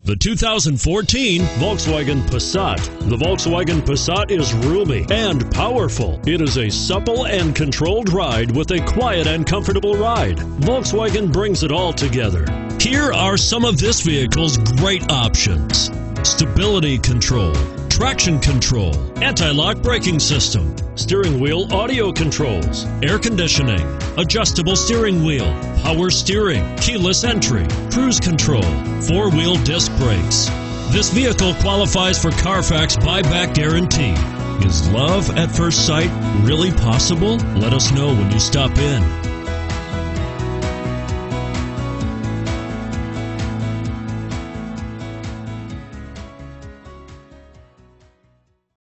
The 2014 Volkswagen Passat. The Volkswagen Passat is roomy and powerful. It is a supple and controlled ride with a quiet and comfortable ride. Volkswagen brings it all together. Here are some of this vehicle's great options: stability control, traction control, anti-lock braking system, steering wheel audio controls, air conditioning, adjustable steering wheel, power steering, keyless entry, cruise control, four-wheel disc brakes. This vehicle qualifies for Carfax buyback guarantee. Is love at first sight really possible? Let us know when you stop in.